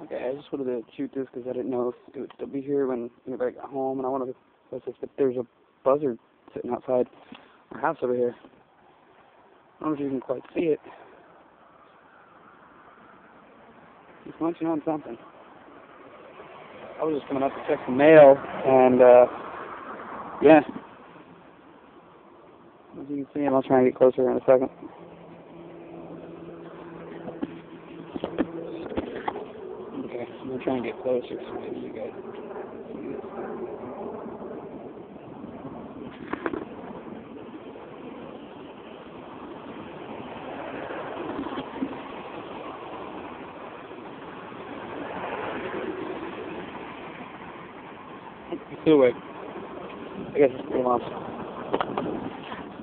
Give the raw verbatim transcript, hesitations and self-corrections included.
Okay, I just wanted to shoot this because I didn't know if it would still be here when whenever I got home, and I wanted to post this, but there's a buzzard sitting outside our house over here. I don't know if you can quite see it. He's munching on something. I was just coming up to check the mail, and, uh, yeah. As you can see him, I'll try and get closer in a second. Okay, I'm going to try and get closer so maybe you guys can see it. It's still awake. I guess it's still lost.